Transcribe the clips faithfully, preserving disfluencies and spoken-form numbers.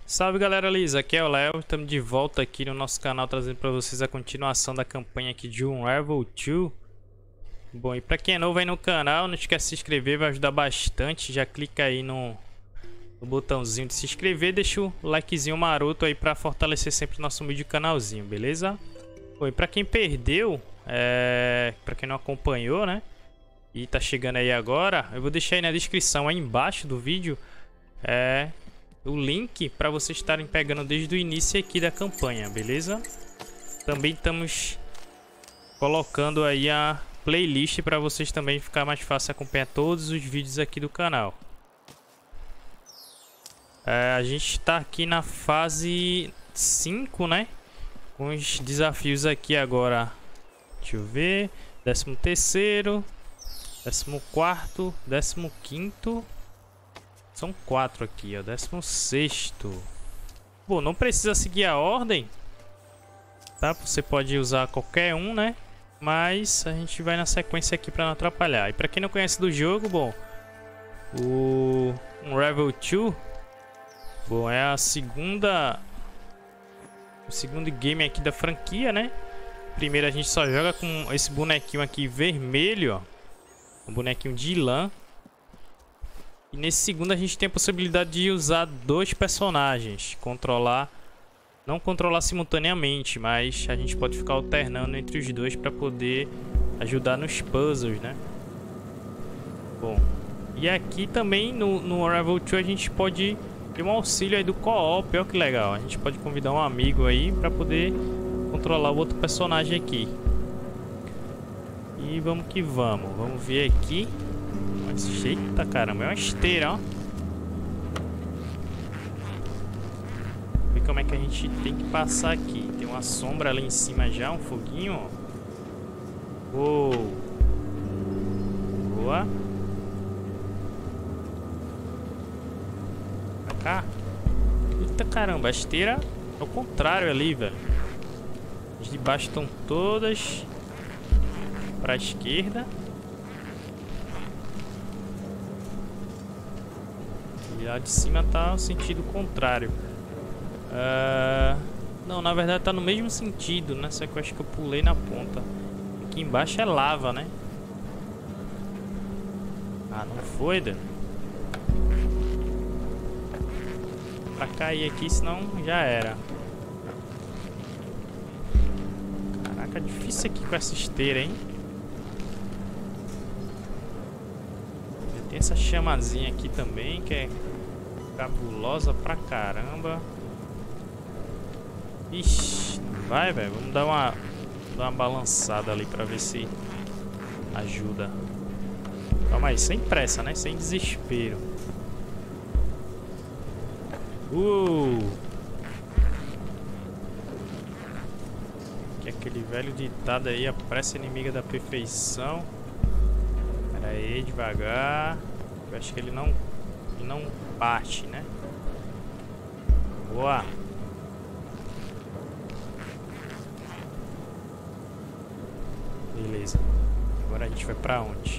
Salve galera lisa, aqui é o Léo, estamos de volta aqui no nosso canal trazendo para vocês a continuação da campanha aqui de Unravel dois. Bom, e para quem é novo aí no canal, não esquece de se inscrever, vai ajudar bastante. Já clica aí no, no botãozinho de se inscrever, deixa o likezinho maroto aí para fortalecer sempre o nosso vídeo e canalzinho, beleza? Bom, e para quem perdeu, é... para quem não acompanhou, né? E tá chegando aí agora, eu vou deixar aí na descrição aí embaixo do vídeo é... o link para vocês estarem pegando desde o início aqui da campanha, beleza? Também estamos colocando aí a playlist para vocês também ficar mais fácil acompanhar todos os vídeos aqui do canal. É, a gente está aqui na fase cinco, né? Com os desafios aqui agora. Deixa eu ver. décimo terceiro, décimo quarto, décimo quinto. São quatro aqui, ó. décimo sexto. Bom, não precisa seguir a ordem, tá? Você pode usar qualquer um, né? Mas a gente vai na sequência aqui para não atrapalhar. E para quem não conhece do jogo, bom, o Unravel dois, bom, é a segunda, o segundo game aqui da franquia, né? Primeiro a gente só joga com esse bonequinho aqui vermelho, ó, um bonequinho de lã. E nesse segundo a gente tem a possibilidade de usar dois personagens, controlar, não controlar simultaneamente, mas a gente pode ficar alternando entre os dois para poder ajudar nos puzzles, né? Bom, e aqui também no, no Unravel dois a gente pode ter um auxílio aí do co-op, olha que legal. A gente pode convidar um amigo aí para poder controlar o outro personagem aqui. E vamos que vamos, vamos ver aqui. Eita caramba, é uma esteira, ó. Ver como é que a gente tem que passar aqui. Tem uma sombra ali em cima já, um foguinho, ó. Uou. Boa. Pra cá. Eita caramba, a esteira é o contrário ali, velho. As de baixo estão todas pra esquerda. Lá de cima tá no sentido contrário. Uh, não, na verdade tá no mesmo sentido, né? Só que eu acho que eu pulei na ponta. Aqui embaixo é lava, né? Ah, não foi, Dan? Pra cair aqui, senão já era. Caraca, difícil aqui com essa esteira, hein? Tem essa chamazinha aqui também, que é cabulosa pra caramba. Ixi, vai, velho. Vamos dar uma, dar uma balançada ali pra ver se ajuda. Calma aí, sem pressa, né? Sem desespero. Uh! Que é aquele velho ditado aí, a pressa inimiga da perfeição. Pera aí, devagar. Eu acho que ele não, ele não parte, né? Boa. Beleza. Agora a gente vai pra onde?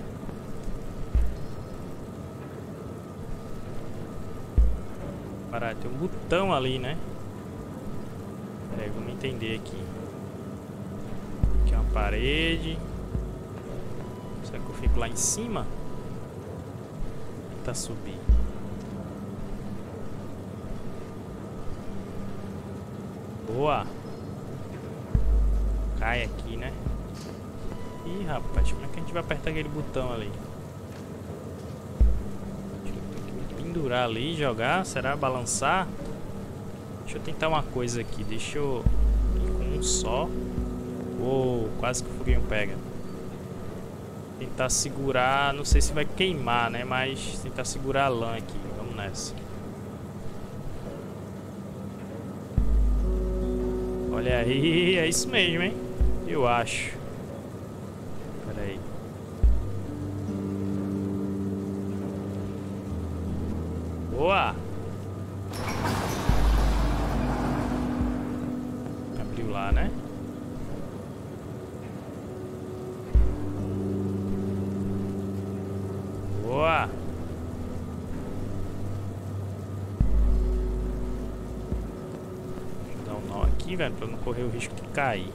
Parar, tem um botão ali, né? Pera aí, vamos entender aqui. Aqui é uma parede. Será que eu fico lá em cima? Tentar subir. Boa. Cai aqui, né? Ih, rapaz, como é que a gente vai apertar aquele botão ali? Acho que eu tenho que me pendurar ali e jogar. Será balançar? Deixa eu tentar uma coisa aqui. Deixa eu ir com um só. Uou, quase que o foguinho pega. Tentar segurar, não sei se vai queimar, né? Mas tentar segurar a lã aqui. Vamos nessa. Olha aí, é isso mesmo, hein? Eu acho. Pera aí. Boa! Abriu lá, né? Boa! aqui, velho, pra não correr o risco de cair.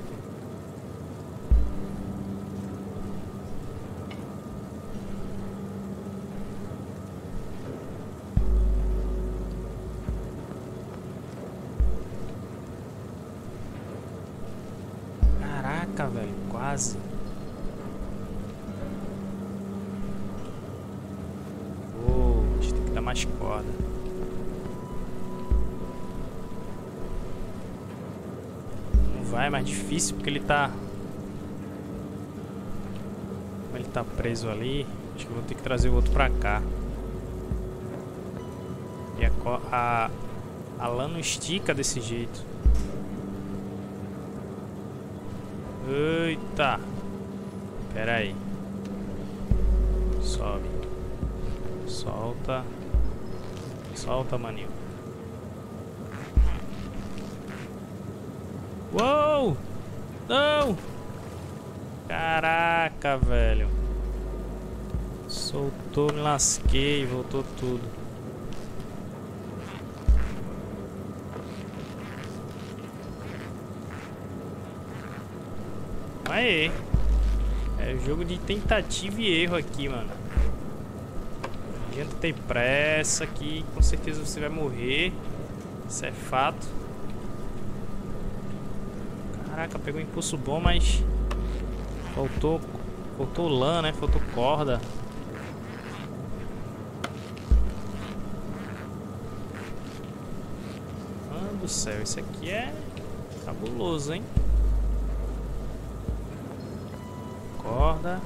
Caraca, velho, quase. Oh, a gente tem que dar mais corda. Não vai, é mais difícil porque ele tá... Como ele tá preso ali, acho que eu vou ter que trazer o outro pra cá. E a, a, a lã não estica desse jeito. Eita! Pera aí. Sobe. Solta. Solta, maninho. Uou! Não! Caraca, velho. Soltou, me lasquei, voltou tudo. Aê! É jogo de tentativa e erro aqui, mano. Não adianta ter pressa aqui, com certeza você vai morrer. Isso é fato. Caraca, pegou um impulso bom, mas faltou, faltou lã, né? Faltou corda. Mano do céu, isso aqui é cabuloso, hein? Corda.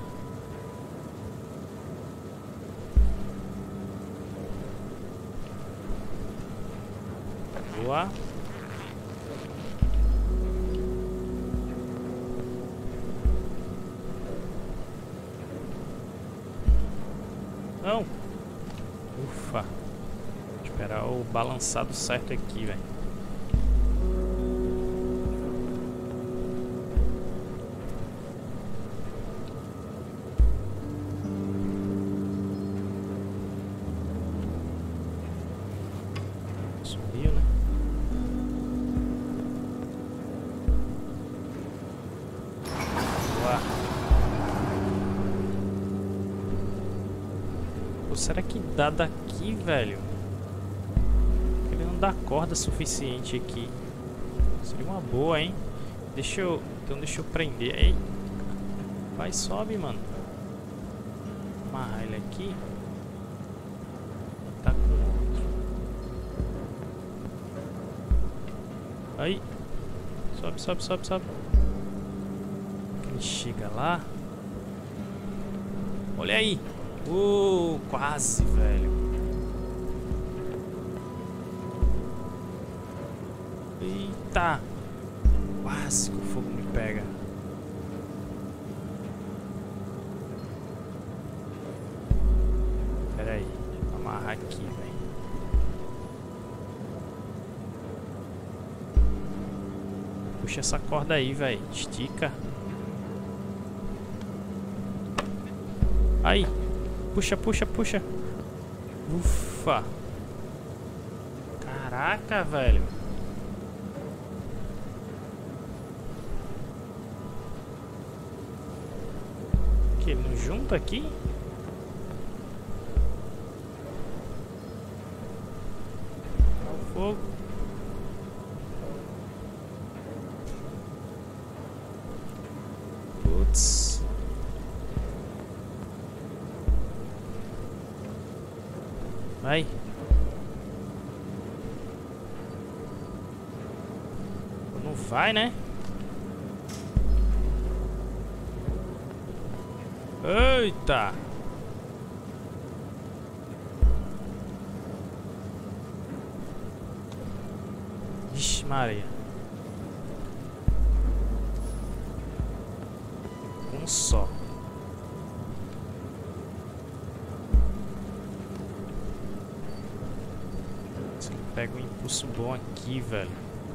Boa. Não. Ufa. Vou esperar o balançado certo aqui, velho. Subiu, né? Boa. Pô, será que dá daqui, velho? Ele não dá corda suficiente aqui. Seria uma boa, hein? Deixa eu... Então deixa eu prender. Ei. Vai, sobe, mano. Amarrar ele aqui. Tá com outro. Aí. Sobe, sobe, sobe, sobe. Ele chega lá. Olha aí. Uh, quase, velho. Eita. Quase que o fogo me pega. Pera aí. Vou amarrar aqui, velho. Puxa essa corda aí, velho. Estica. Aí. Puxa, puxa, puxa. Ufa. Caraca, velho. Que ele não junta aqui? Olha o fogo. Putz. Vai. Não vai, né? Eita. Vixe, Maria. Um só. Pega um impulso bom aqui, velho.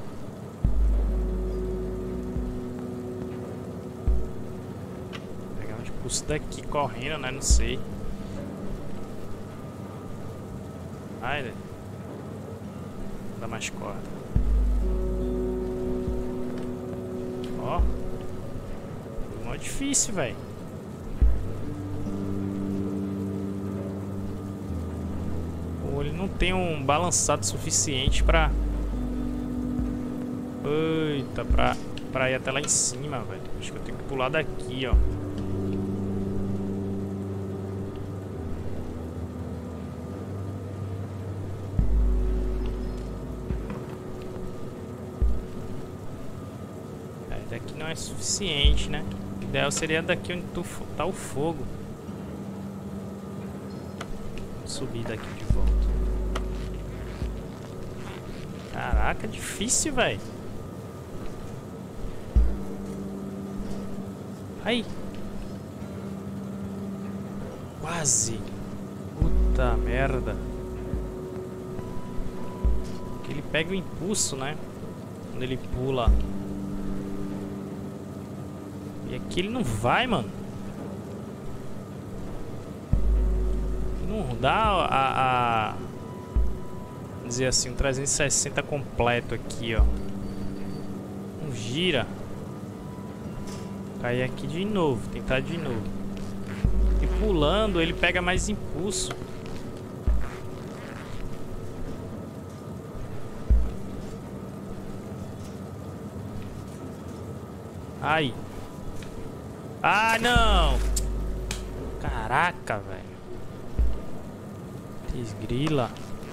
Pegar um impulso daqui correndo, né? Não sei. Vai, velho. Dá mais corda. Ó. Foi mó difícil, velho. Ou ele não tem um balançado suficiente pra... Eita, pra, pra ir até lá em cima, velho. Acho que eu tenho que pular daqui, ó. Daqui não é suficiente, né? O ideal seria daqui onde tu, tá o fogo. Vou subir daqui de volta. Caraca, difícil, velho. Aí. Quase. Puta merda. Que ele pega o impulso, né? Quando ele pula. E aqui ele não vai, mano. Não dá a, a... Vamos dizer assim, um trezentos e sessenta completo aqui, ó. Não gira. Cair aqui de novo, tentar de novo. E pulando ele pega mais impulso. Ai. Ah, não! Caraca, velho. Desgrila.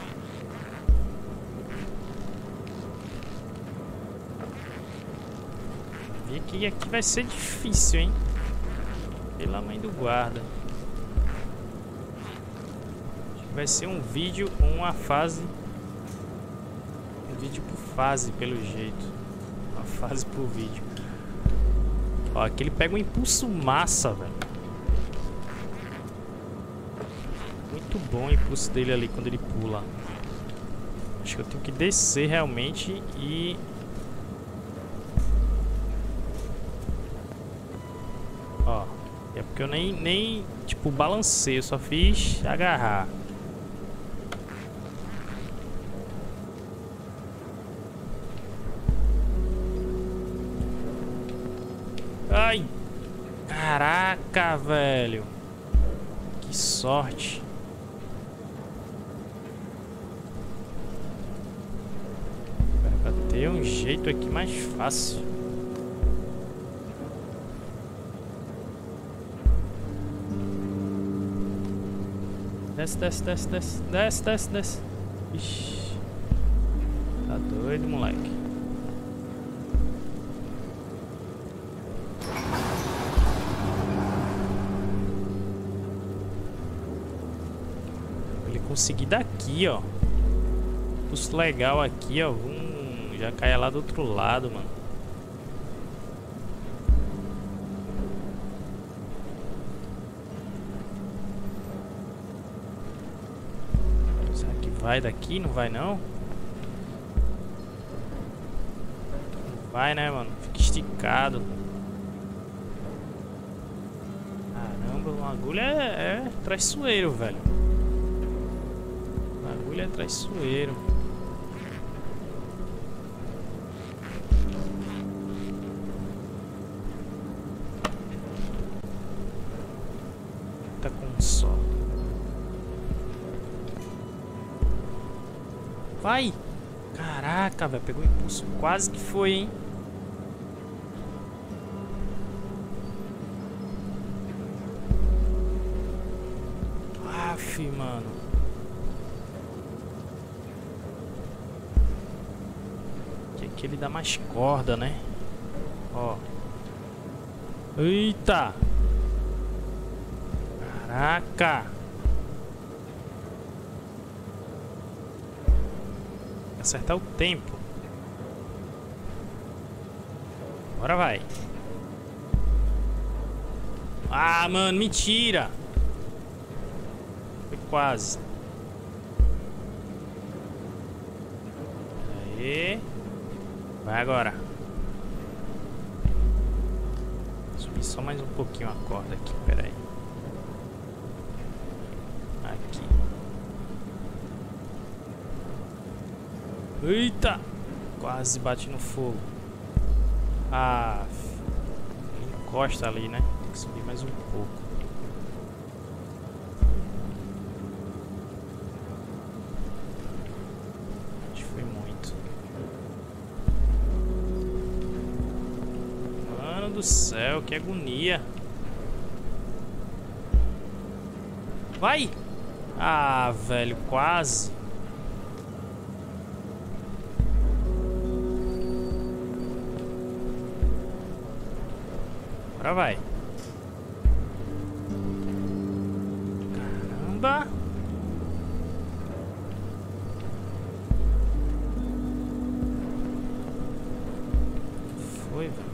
E aqui, aqui vai ser difícil, hein? Pela mãe do guarda. Acho que vai ser um vídeo com uma fase. Um vídeo por fase, pelo jeito. Uma fase por vídeo. Ó, aqui ele pega um impulso massa, velho. Muito bom o impulso dele ali quando ele pula. Acho que eu tenho que descer realmente e... Ó, é porque eu nem, nem tipo, balancei, eu só fiz agarrar. Ai! Caraca, velho! Que sorte! Pra ter um jeito aqui mais fácil. Desce, desce, desce, desce, desce, desce, desce. Ixi. Tá doido, moleque. Consegui daqui, ó. Custo legal aqui, ó. Hum, já cai lá do outro lado, mano. Será que vai daqui? Não vai, não? Não vai, né, mano? Fica esticado. Caramba, uma agulha é, é traiçoeiro, velho. Ele é traiçoeiro. Tá com um só. Vai! Caraca, velho. Pegou impulso. Quase que foi, hein? Aff, mano. Que ele dá mais corda, né? Ó. Eita! Caraca! Acertar o tempo. Agora vai. Ah, mano, mentira! Foi quase. Aê. Vai agora. Subir só mais um pouquinho a corda aqui, pera aí. Aqui. Eita! Quase bate no fogo. Ah, encosta ali, né? Tem que subir mais um pouco. Acho que foi muito. Mano do céu, que agonia. Vai! Ah, velho, quase. Agora vai. Caramba. Foi, velho.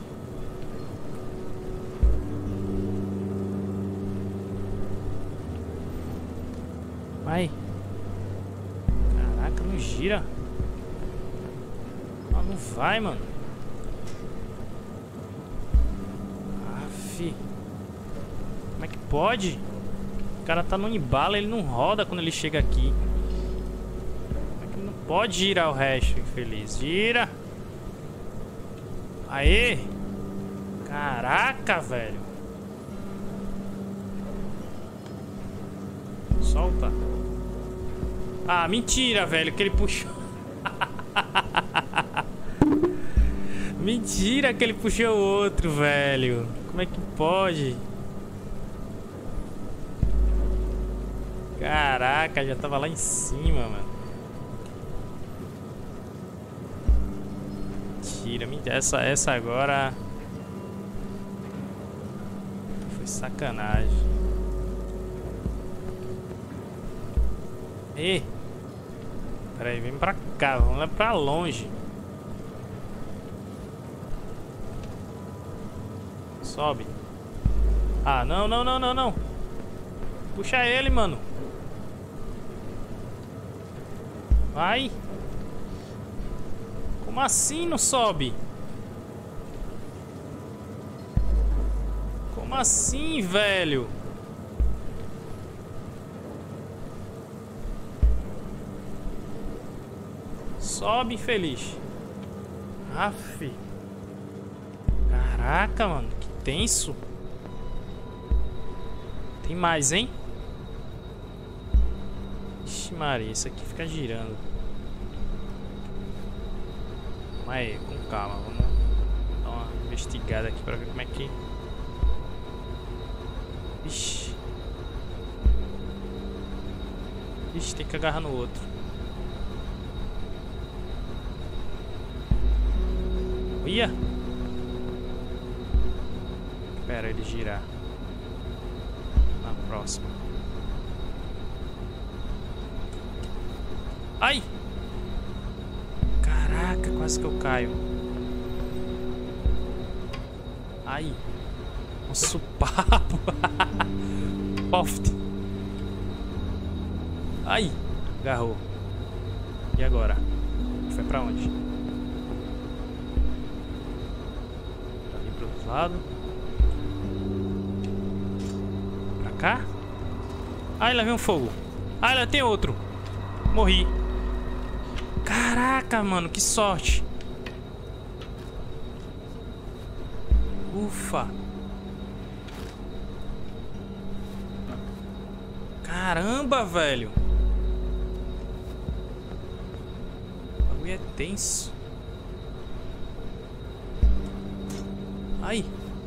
Vai. Caraca, não gira. Ah, não vai, mano. Aff. Como é que pode? O cara tá no embalo, ele não roda quando ele chega aqui. Como é que não pode girar o resto, infeliz? Gira. Aê. Caraca, velho. Solta. Ah, mentira, velho, que ele puxou. Mentira que ele puxou o outro, velho. Como é que pode? Caraca, já tava lá em cima, mano. Mentira, mentira. Essa, essa agora foi sacanagem. Ê! Peraí, vem pra cá, vamos lá pra longe. Sobe. Ah, não, não, não, não, não. Puxa ele, mano. Vai. Como assim não sobe? Como assim, velho? Sobe, infeliz. Aff. Caraca, mano. Que tenso. Tem mais, hein? Ixi, Maria. Isso aqui fica girando. Calma aí, com calma. Vamos dar uma investigada aqui pra ver como é que... Ixi. Ixi, tem que agarrar no outro. Ia. Espera ele girar. Na próxima. Ai! Caraca, quase que eu caio. Ai! Um supapo! Poft! Ai! Agarrou. E agora? Foi pra onde? Lado. Pra cá. Ai, lá vem um fogo. Ai, lá tem outro. Morri. Caraca, mano, que sorte. Ufa. Caramba, velho. O bagulho é tenso. Ai.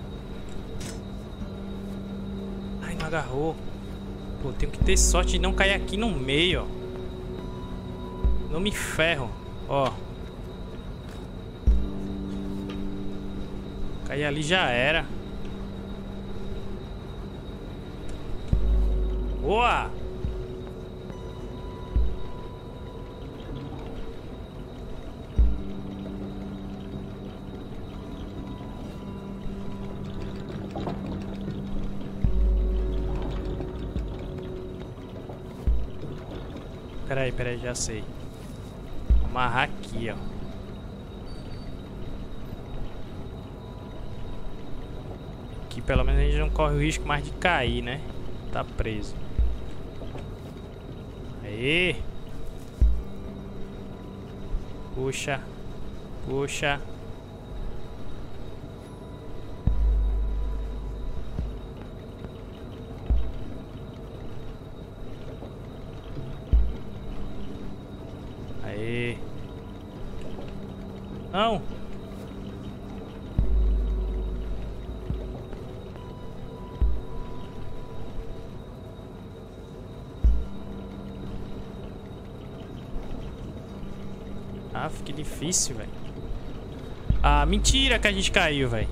Ai, não agarrou. Pô, tenho que ter sorte de não cair aqui no meio, ó. Não me ferro, ó. Cair ali já era. Boa! Peraí, peraí, já sei. Vou amarrar aqui, ó. Aqui pelo menos a gente não corre o risco mais de cair, né? Tá preso. Aê! Puxa. Puxa. Aê. Não. Ah, que difícil, velho. Ah, mentira que a gente caiu, velho.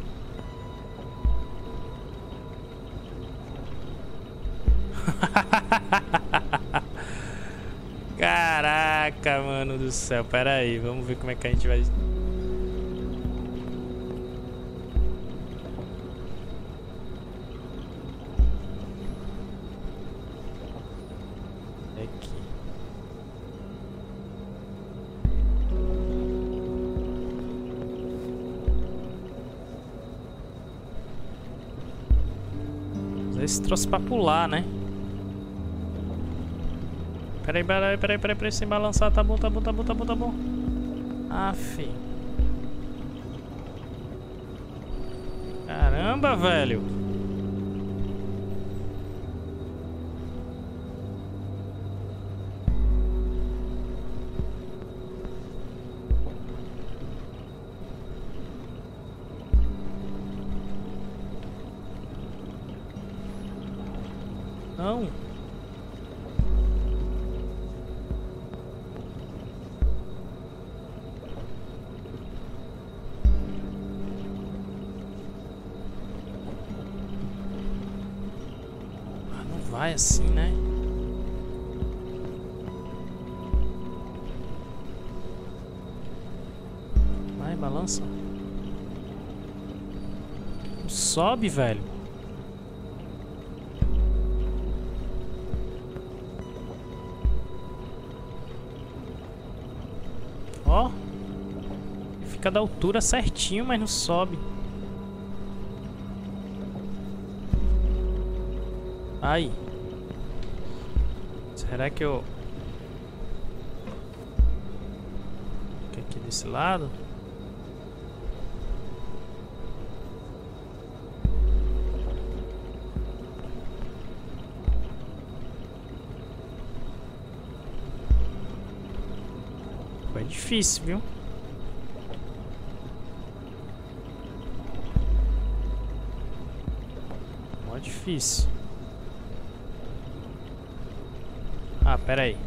Caraca, mano do céu. Pera aí, vamos ver como é que a gente vai... Aqui. Usar esse troço pra pular, né? Peraí, peraí, peraí, peraí, peraí, sem balançar, tá bom, tá bom, tá bom, tá bom, tá bom. Aff. Caramba, velho. Não. Vai assim, né? Vai, balança. Não sobe, velho. Ó. Fica da altura certinho, mas não sobe. Ai. Será que eu... Fica aqui desse lado. Foi difícil, viu? Mó difícil. Ah, pera aí.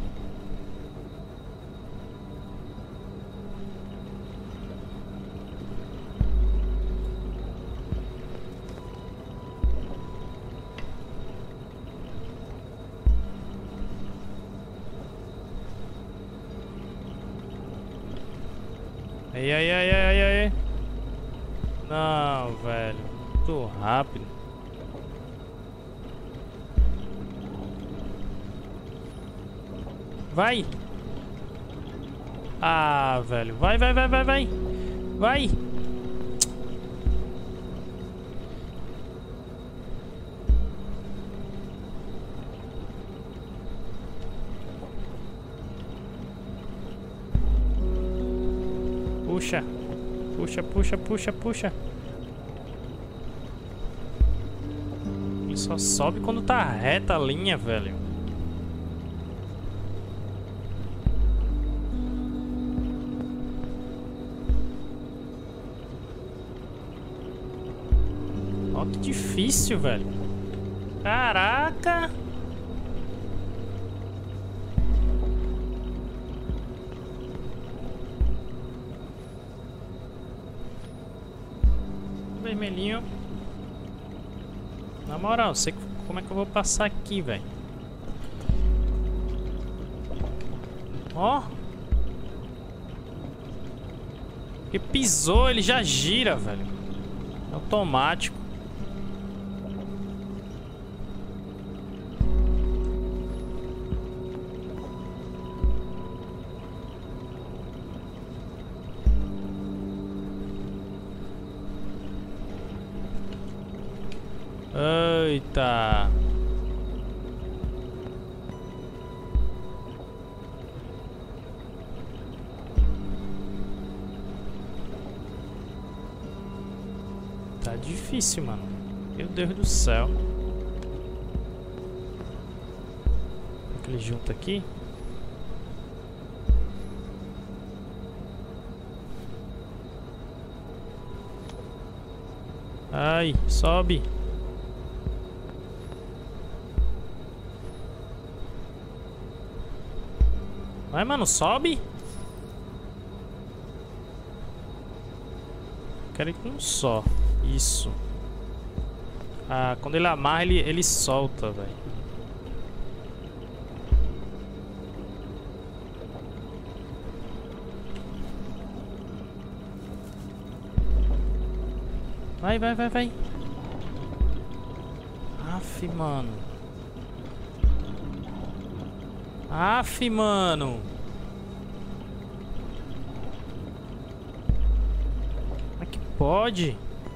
Ai, ai, ai, ai, ai. Não, velho. Muito rápido. Vai! Ah, velho. Vai, vai, vai, vai, vai! Vai! Puxa! Puxa, puxa, puxa, puxa! Ele só sobe quando tá reta a linha, velho. Ó, que difícil, velho. Caraca. Vermelhinho. Na moral, sei como é que eu vou passar aqui, velho. Ó. Porque pisou, ele já gira, velho. É automático. Eita. Tá difícil, mano. Meu Deus do céu. Ele junta aqui. Ai, sobe. Vai, mano, sobe. Quero ir com um só. Isso. Ah, quando ele amarra, ele, ele solta, velho. Vai, vai, vai, vai. Aff, mano. Aff, mano. Como é que pode?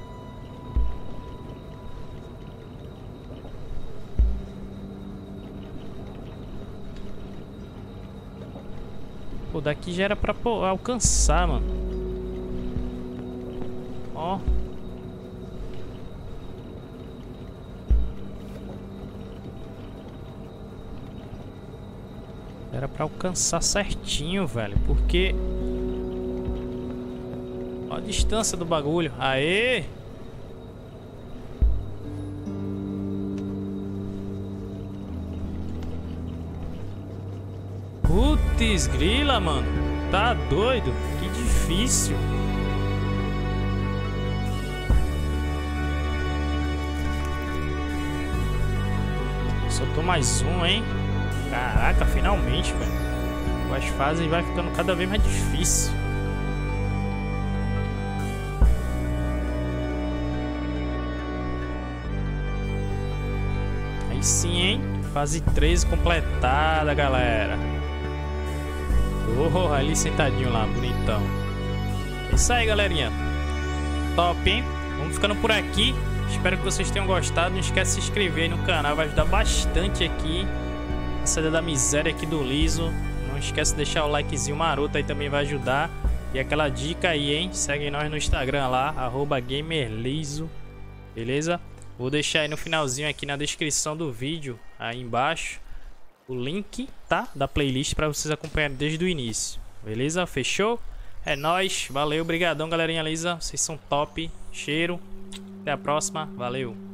Pô, daqui já era pra pô, alcançar, mano. Ó. Era pra alcançar certinho, velho. Porque... Olha a distância do bagulho. Aê! Putz, grila, mano. Tá doido? Que difícil. Soltou mais um, hein? Caraca, finalmente, velho. As fases vai ficando cada vez mais difícil. Aí sim, hein? Fase treze completada, galera. Oh, ali sentadinho lá, bonitão. É isso aí, galerinha. Top, hein? Vamos ficando por aqui. Espero que vocês tenham gostado. Não esquece de se inscrever aí no canal. Vai ajudar bastante aqui a saída da miséria aqui do Liso. Não esquece de deixar o likezinho maroto aí, também vai ajudar. E aquela dica aí, hein? Segue nós no Instagram lá, arroba gamerliso. Beleza? Vou deixar aí no finalzinho aqui na descrição do vídeo, aí embaixo, o link, tá? Da playlist para vocês acompanharem desde o início. Beleza? Fechou? É nóis. Valeu, brigadão, galerinha lisa. Vocês são top. Cheiro. Até a próxima. Valeu.